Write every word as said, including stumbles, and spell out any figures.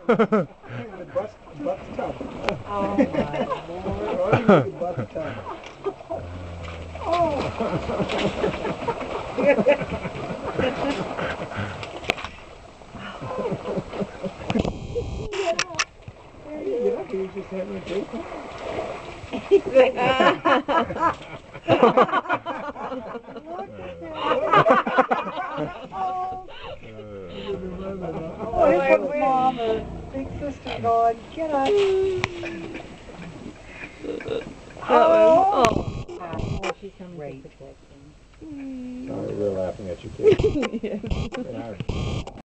The butt, butt tub. Oh my lord. The butt tub. Oh. You're lucky you just having a great time. He's like, Oh, here's what mom or big sister going, get up. oh. Oh, she's coming Great. to protect him. Sorry, we're laughing at you, kid. Yes. They are.